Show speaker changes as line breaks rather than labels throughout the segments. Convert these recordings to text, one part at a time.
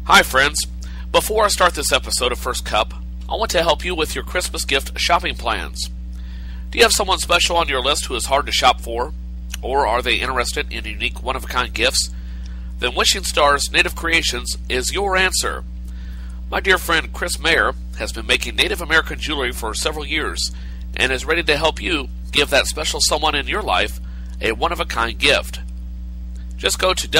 Hi friends, before I start this episode of First Cup, I want to help you with your Christmas gift shopping plans. Do you have someone special on your list who is hard to shop for? Or are they interested in unique one-of-a-kind gifts? Then Wishing Stars Native Creations is your answer. My dear friend Chris Mayer has been making Native American jewelry for several years and is ready to help you give that special someone in your life a one-of-a-kind gift. Just go to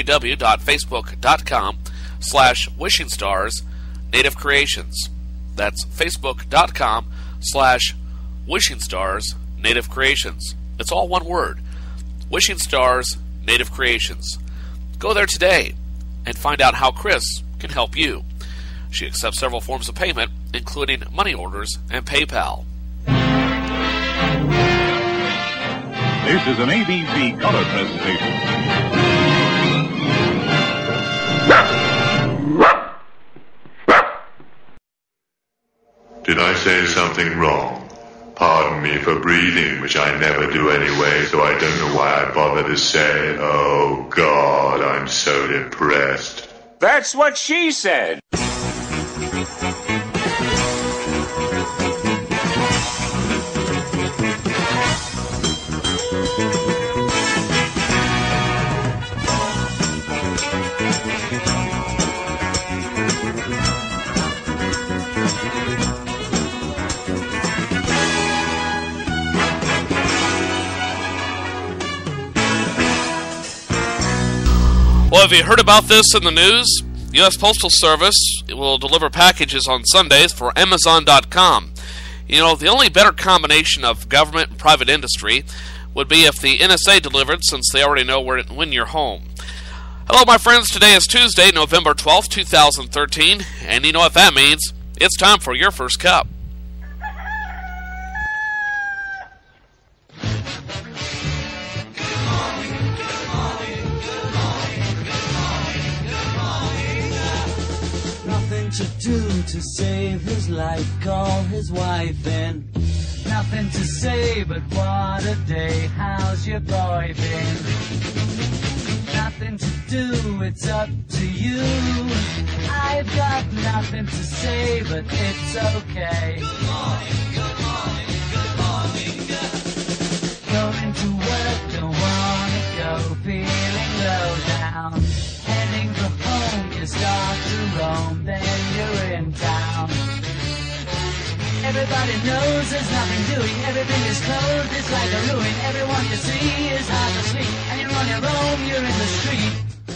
www.facebook.com/Wishing Stars Native Creations. That's facebook.com/Wishing Stars Native Creations. It's all one word. Wishing Stars Native Creations. Go there today and find out how Chris can help you. She accepts several forms of payment, including money orders and PayPal.
This is an ABC color presentation.
Did I say something wrong? Pardon me for breathing, which I never do anyway, so I don't know why I bother to say it. Oh, God, I'm so depressed.
That's what she said.
Well, have you heard about this in the news? The U.S. Postal Service will deliver packages on Sundays for Amazon.com. You know, the only better combination of government and private industry would be if the NSA delivered, since they already know when you're home. Hello, my friends. Today is Tuesday, November 12th, 2013, and you know what that means. It's time for your first cup.
To do to save his life, call his wife in. Nothing to say, but what a day, how's your boy been? Nothing to do, it's up to you. I've got nothing to say, but it's okay. Good morning, good morning, good morning, good. Going to work, don't wanna go, feeling low down. Heading for home, you start to roam, then you're in town. Everybody knows there's nothing doing, everything is closed, it's like a ruin. Everyone you see is half asleep, and you're on your own, you're in the street.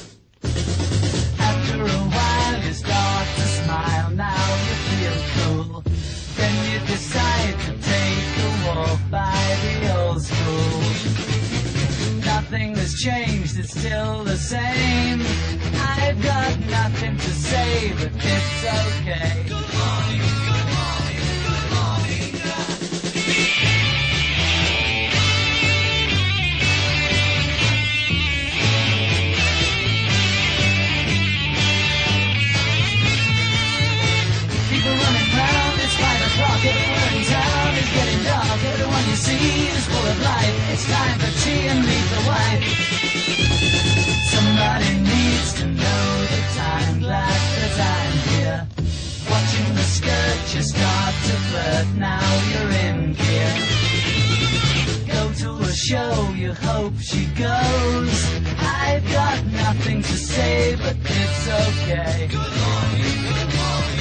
After a while you start to smile, now you feel cool. Then you decide to take a walk by the old school. Nothing has changed, it's still the same. I've got nothing to say, but it's okay. Good morning, good morning, good morning. People running round, it's 5 o'clock, everywhere in town is getting dark. Everyone you see is full of life. It's time for tea and meet the wife. Somebody needs to know the time, glad that I'm here. Watching the skirt, you start to flirt, now you're in gear. Go to a show, you hope she goes. I've got nothing to say, but it's okay. Good morning, good morning.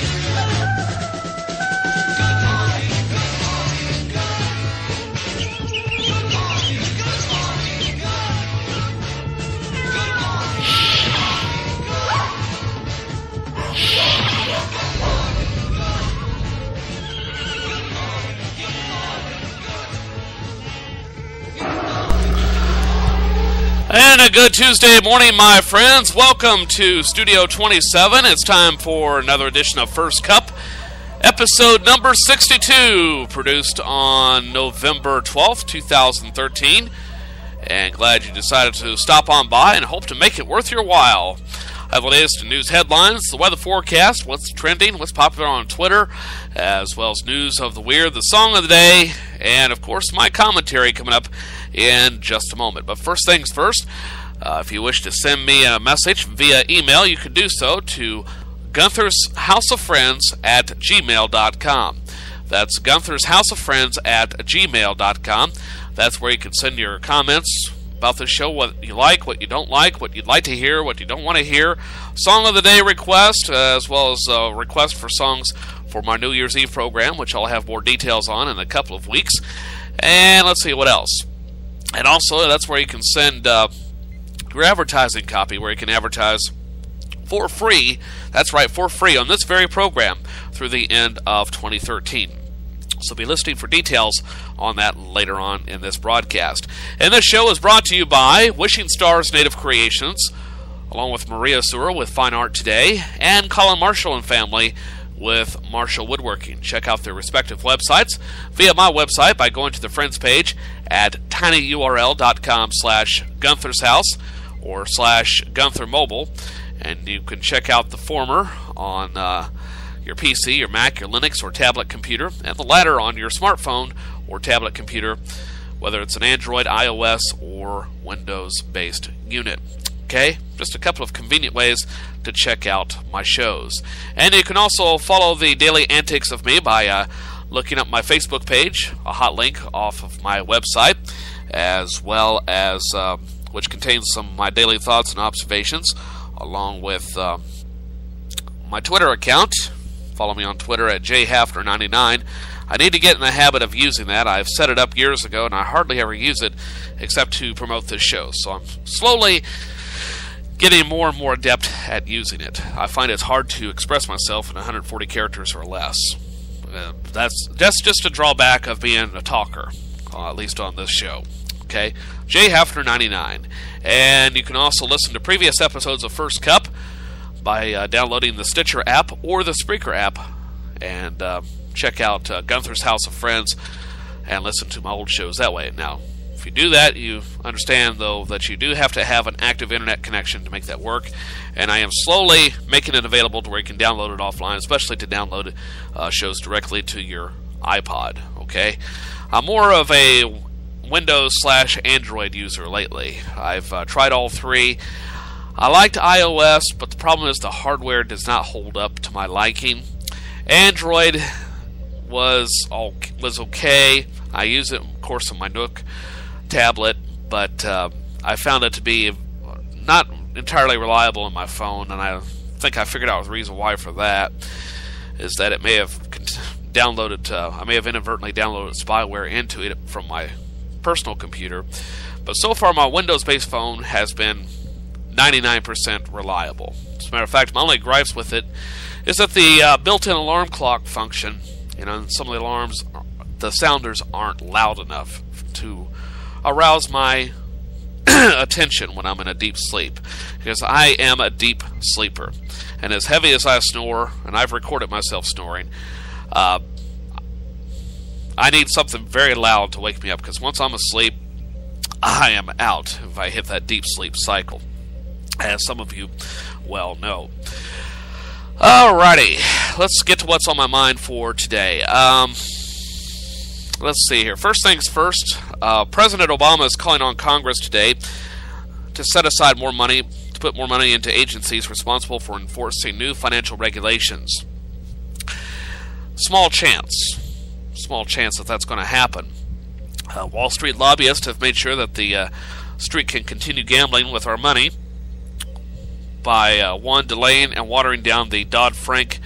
And a good Tuesday morning, my friends. Welcome to Studio 27. It's time for another edition of First Cup, episode number 62, produced on November 12th, 2013. And glad you decided to stop on by and hope to make it worth your while. I have the latest news headlines, the weather forecast, what's trending, what's popular on Twitter, as well as news of the weird, the song of the day, and of course my commentary coming up in just a moment. But first things first, if you wish to send me a message via email, you can do so to Gunther's House of Friends at gmail.com. That's Gunther's House of Friends at gmail.com. That's where you can send your comments about the show, what you like, what you don't like, what you'd like to hear, what you don't want to hear, Song of the Day request, as well as requests for songs for my New Year's Eve program, which I'll have more details on in a couple of weeks. And let's see what else. And also, that's where you can send your advertising copy, where you can advertise for free. That's right, for free on this very program through the end of 2013. So be listening for details on that later on in this broadcast. And this show is brought to you by Wishing Stars Native Creations, along with Maria Sura with Fine Art Today, and Colin Marshall and Family with Marshall Woodworking. Check out their respective websites via my website by going to the Friends page at tinyurl.com/Gunther's House or /Gunther Mobile. And you can check out the former on your PC, your Mac, your Linux, or tablet computer, and the latter on your smartphone or tablet computer, whether it's an Android, iOS, or Windows-based unit. Okay? Just a couple of convenient ways to check out my shows. And you can also follow the daily antics of me by looking up my Facebook page, a hot link off of my website, as well as which contains some of my daily thoughts and observations, along with my Twitter account. Follow me on Twitter at jhafner99. I need to get in the habit of using that. I've set it up years ago, and I hardly ever use it except to promote this show. So I'm slowly getting more and more adept at using it. I find it's hard to express myself in 140 characters or less. That's just a drawback of being a talker, at least on this show. Okay, jhafner99. And you can also listen to previous episodes of First Cup by downloading the Stitcher app or the Spreaker app, and check out Gunther's House of Friends and listen to my old shows that way. Now, if you do that, you understand, though, that you do have to have an active internet connection to make that work, and I am slowly making it available to where you can download it offline, especially to download shows directly to your iPod. Okay, I'm more of a Windows/Android user lately. I've tried all three. I liked iOS, but the problem is the hardware does not hold up to my liking. Android was okay. I use it, of course, on my Nook tablet, but I found it to be not entirely reliable on my phone, and I think I figured out the reason why for that is that it may have I may have inadvertently downloaded spyware into it from my personal computer, but so far my Windows-based phone has been 99% reliable. As a matter of fact, my only gripes with it is that the built-in alarm clock function, some of the alarms, the sounders aren't loud enough to arouse my attention when I'm in a deep sleep, because I am a deep sleeper, and as heavy as I snore, and I've recorded myself snoring, I need something very loud to wake me up, because once I'm asleep, I am out if I hit that deep sleep cycle, as some of you well know. Alrighty, let's get to what's on my mind for today. Let's see here. First things first, President Obama is calling on Congress today to set aside more money, to put more money into agencies responsible for enforcing new financial regulations. Small chance that that's going to happen. Wall Street lobbyists have made sure that the street can continue gambling with our money by, one, delaying and watering down the Dodd-Frank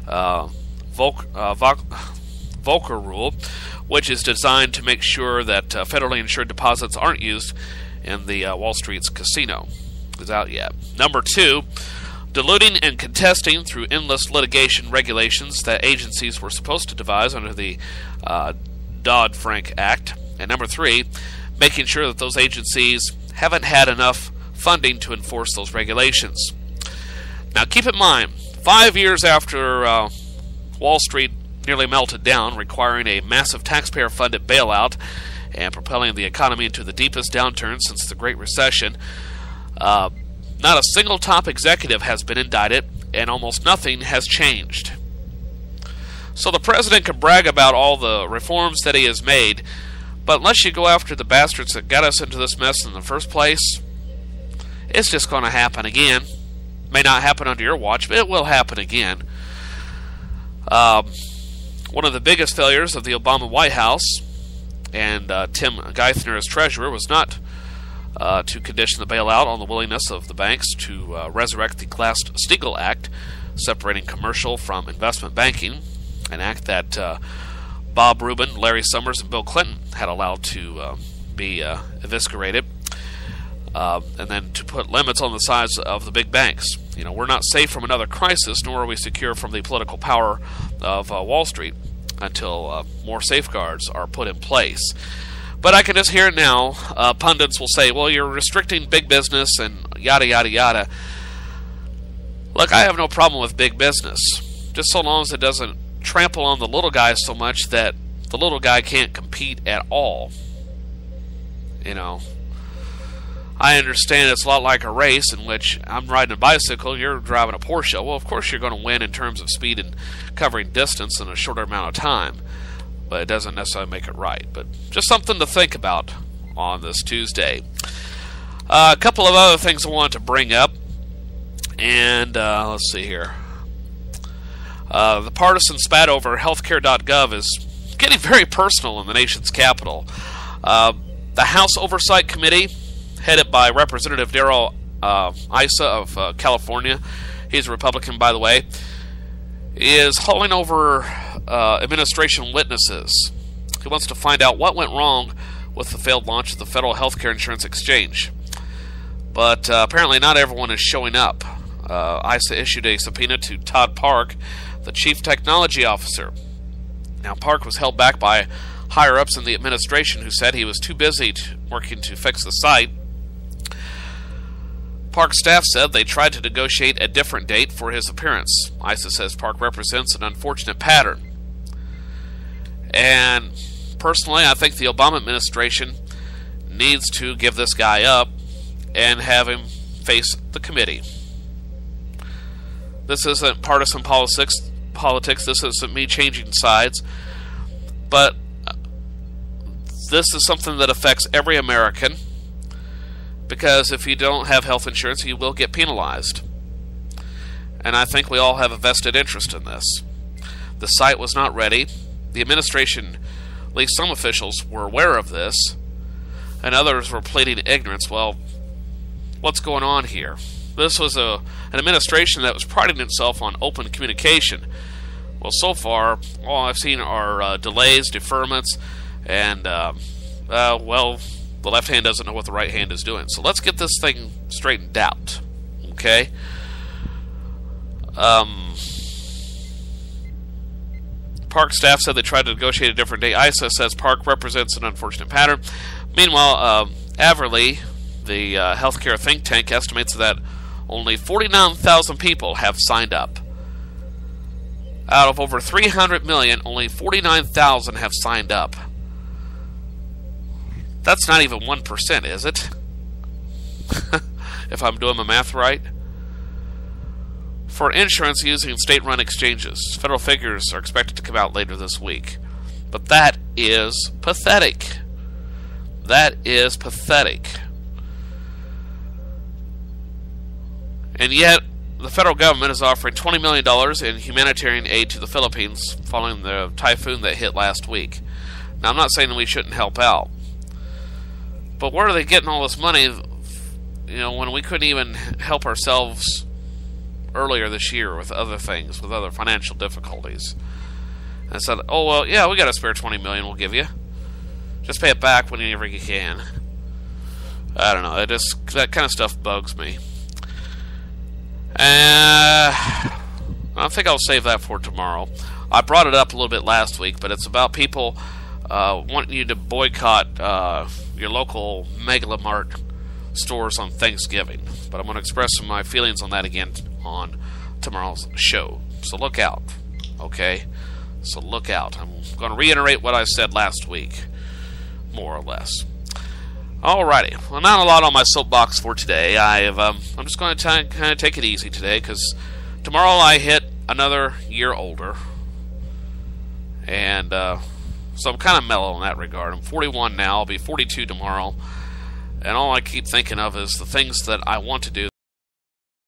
Volcker rule, which is designed to make sure that federally insured deposits aren't used in the Wall Street's casino. Is out yet. Number two, diluting and contesting through endless litigation regulations that agencies were supposed to devise under the Dodd-Frank Act. And number three, making sure that those agencies haven't had enough funding to enforce those regulations. Now keep in mind, 5 years after Wall Street nearly melted down, requiring a massive taxpayer-funded bailout and propelling the economy into the deepest downturn since the Great Recession, not a single top executive has been indicted, and almost nothing has changed. So the president can brag about all the reforms that he has made, but unless you go after the bastards that got us into this mess in the first place, it's just going to happen again. May not happen under your watch, but it will happen again. One of the biggest failures of the Obama White House and Tim Geithner as treasurer was not to condition the bailout on the willingness of the banks to resurrect the Glass-Steagall Act, separating commercial from investment banking, an act that Bob Rubin, Larry Summers, and Bill Clinton had allowed to be eviscerated, and then to put limits on the size of the big banks. We're not safe from another crisis, nor are we secure from the political power of Wall Street until more safeguards are put in place. But I can just hear it now. Pundits will say, well, you're restricting big business and yada, yada, yada. Look, I have no problem with big business, just so long as it doesn't trample on the little guy so much that the little guy can't compete at all. I understand it's a lot like a race in which I'm riding a bicycle, you're driving a Porsche. Well, of course you're going to win in terms of speed and covering distance in a shorter amount of time, but it doesn't necessarily make it right. But just something to think about on this Tuesday. A couple of other things I wanted to bring up, and let's see here. The partisan spat over healthcare.gov is getting very personal in the nation's capital. The House Oversight Committee, headed by Representative Darrell Issa of California, he's a Republican, by the way, is hauling over administration witnesses. He wants to find out what went wrong with the failed launch of the Federal Healthcare Insurance Exchange. But apparently not everyone is showing up. Issa issued a subpoena to Todd Park, the Chief Technology Officer. Now, Park was held back by higher-ups in the administration who said he was too busy working to fix the site. Park's staff said they tried to negotiate a different date for his appearance. Issa says Park represents an unfortunate pattern. And personally, I think the Obama administration needs to give this guy up and have him face the committee. This isn't partisan politics. This isn't me changing sides. But this is something that affects every American, because if you don't have health insurance, you will get penalized. And I think we all have a vested interest in this. The site was not ready. The administration, at least some officials, were aware of this, and others were pleading ignorance. Well, what's going on here? This was an administration that was priding itself on open communication. Well, so far, all I've seen are delays, deferments, and, well, the left hand doesn't know what the right hand is doing. So let's get this thing straightened out, okay? Park staff said they tried to negotiate a different date. Issa says Park represents an unfortunate pattern. Meanwhile, Averly, the healthcare think tank, estimates that only 49,000 people have signed up. Out of over 300 million, only 49,000 have signed up. That's not even 1%, is it? If I'm doing my math right. For insurance using state-run exchanges, federal figures are expected to come out later this week. But that is pathetic. That is pathetic. And yet, the federal government is offering $20 million in humanitarian aid to the Philippines following the typhoon that hit last week. Now, I'm not saying that we shouldn't help out, but where are they getting all this money, when we couldn't even help ourselves earlier this year with other things, with other financial difficulties? And I said, oh, well, yeah, we got a spare $20 million we'll give you. Just pay it back whenever you can. I don't know, that kind of stuff bugs me. I think I'll save that for tomorrow. I brought it up a little bit last week, but it's about people wanting you to boycott your local Megalamart stores on Thanksgiving. But I'm going to express some of my feelings on that again on tomorrow's show. So look out, okay? So look out. I'm going to reiterate what I said last week, more or less. Alrighty, well, not a lot on my soapbox for today. I'm just going to kind of take it easy today, because tomorrow I hit another year older, and so I'm kind of mellow in that regard. I'm 41 now, I'll be 42 tomorrow, and all I keep thinking of is the things that I want to do